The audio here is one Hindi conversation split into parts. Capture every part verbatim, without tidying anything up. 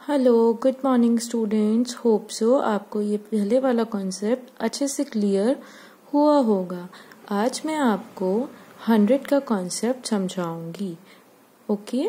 Hello, good morning students. Hope so आपको ये पहले वाला कॉन्सेप्ट अच्छे से क्लियर हुआ होगा। आज मैं आपको हंड्रेड का कॉन्सेप्ट समझाऊंगी। Okay,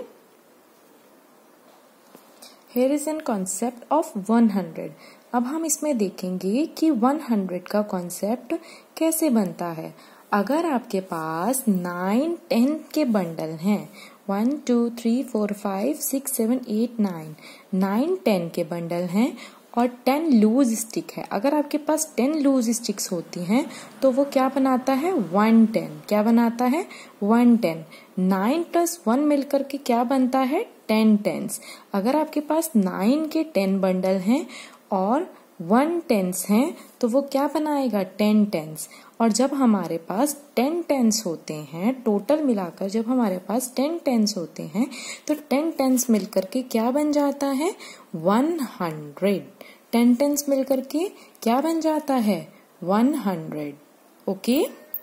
here is an concept of one hundred. अब हम इसमें देखेंगे कि वन हंड्रेड का कॉन्सेप्ट कैसे बनता है। अगर आपके पास नाइन टेन के बंडल हैं, one two three four five six seven eight nine nine ten के बंडल हैं और टेन लूज स्टिक है। अगर आपके पास टेन लूज स्टिक्स होती हैं तो वो क्या बनाता है, वन टेन। क्या बनाता है, one ten. Nine plus one मिलकर के क्या बनता है, टेन टेंस। अगर आपके पास नाइन के टेन बंडल हैं और वन टेंस हैं तो वो क्या बनाएगा, टेन टेंस। और जब हमारे पास टेन टेंस होते हैं, टोटल मिलाकर जब हमारे पास टेन टेंस होते हैं तो टेन टेंस मिलकर के क्या बन जाता है, वन हंड्रेड। टेन टेंस मिलकर के क्या बन जाता है, वन हंड्रेड। ओके,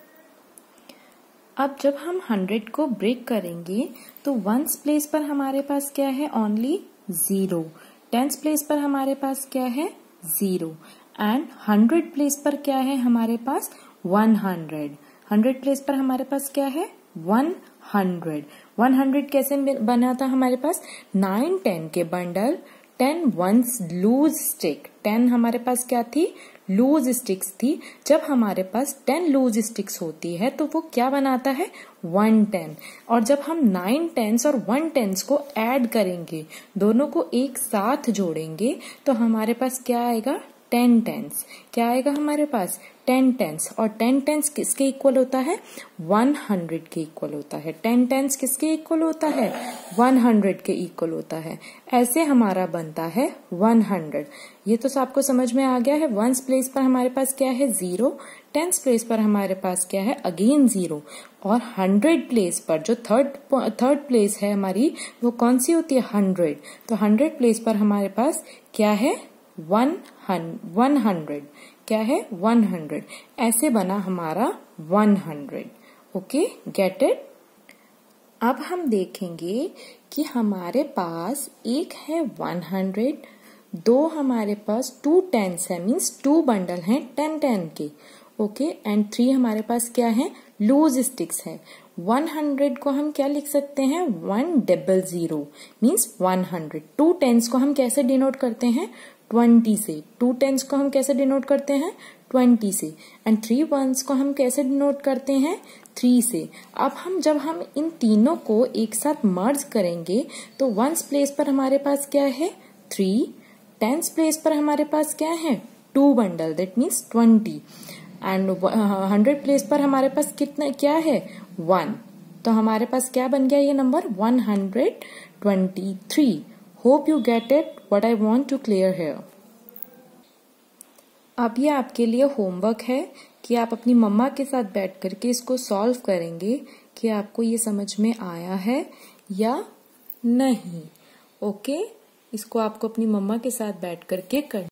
अब जब हम हंड्रेड को ब्रेक करेंगे तो वंस प्लेस पर हमारे पास क्या है, ओनली जीरो। टेंस प्लेस पर हमारे पास क्या है, जीरो। एंड हंड्रेड प्लेस पर क्या है हमारे पास, वन हंड्रेड। हंड्रेड प्लेस पर हमारे पास क्या है, वन हंड्रेड। वन हंड्रेड कैसे बना था हमारे पास, नाइन टेन के bundle, ten ones loose stick. Ten हमारे पास क्या थी, लूज स्टिक्स थी। जब हमारे पास टेन लूज स्टिक्स होती है तो वो क्या बनाता है, वन टेन। और जब हम नाइन टेंस और वन टेंस को ऐड करेंगे, दोनों को एक साथ जोड़ेंगे तो हमारे पास क्या आएगा, टेन टेंस। क्या आएगा हमारे पास, टेन टेंस। और टेन टेंस किसके इक्वल होता है, वन हंड्रेड के इक्वल होता है। टेन टेंस किसके इक्वल होता है, वन हंड्रेड के इक्वल होता है। ऐसे हमारा बनता है वन हंड्रेड। ये तो आपको समझ में आ गया है। वंस प्लेस पर हमारे पास क्या है, जीरो। टेंस प्लेस पर हमारे पास क्या है, अगेन जीरो। और हंड्रेड प्लेस पर जो थर्ड थर्ड प्लेस है हमारी, वो कौन सी होती है, हंड्रेड। तो हंड्रेड प्लेस पर हमारे पास क्या है, वन वन हंड्रेड। क्या है, वन हंड्रेड। ऐसे बना हमारा one hundred. Okay, get it. अब हम देखेंगे कि हमारे पास एक है वन हंड्रेड, दो हमारे पास टू टेंस है, मीन्स टू बंडल हैं टेन टेन के। ओके, एंड थ्री हमारे पास क्या है, लूज स्टिक्स है। वन हंड्रेड को हम क्या लिख सकते हैं, one double zero means one hundred. Two tens को हम कैसे डिनोट करते हैं, ट्वेंटी से। टू टेंस को हम कैसे डिनोट करते हैं, ट्वेंटी से। एंड थ्री वंस को हम कैसे डिनोट करते हैं, थ्री से। अब हम जब हम इन तीनों को एक साथ मर्ज करेंगे तो वंस प्लेस पर हमारे पास क्या है, थ्री। टेंस प्लेस पर हमारे पास क्या है, two bundle, that means twenty. And hundred place पर हमारे पास कितना क्या है, वन। तो हमारे पास क्या बन गया ये number, one hundred twenty three. Hope you get it what I want to clear here. अब ये आपके लिए होमवर्क है कि आप अपनी मम्मा के साथ बैठ करके इसको सॉल्व करेंगे कि आपको ये समझ में आया है या नहीं। ओके, इसको आपको अपनी मम्मा के साथ बैठ करके कर